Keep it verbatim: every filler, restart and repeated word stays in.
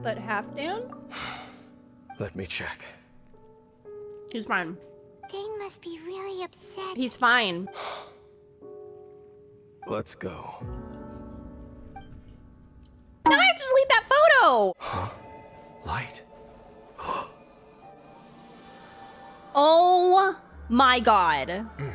But Halfdan? Let me check. He's fine. Dane must be really upset. He's fine. Let's go. No, I have to delete that photo! Huh? Light. Oh my god.